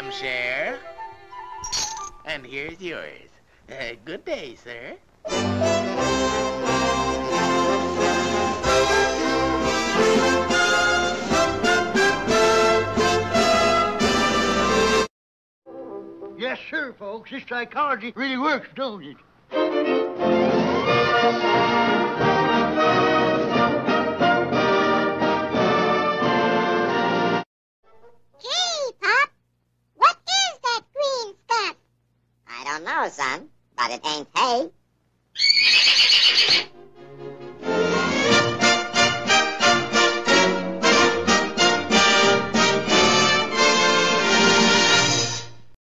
Madam Cher. And here's yours. Good day, sir. Yes, sir, folks. This psychology really works, don't it? Gee, Pop, what is that green stuff? I don't know, son, but it ain't hay.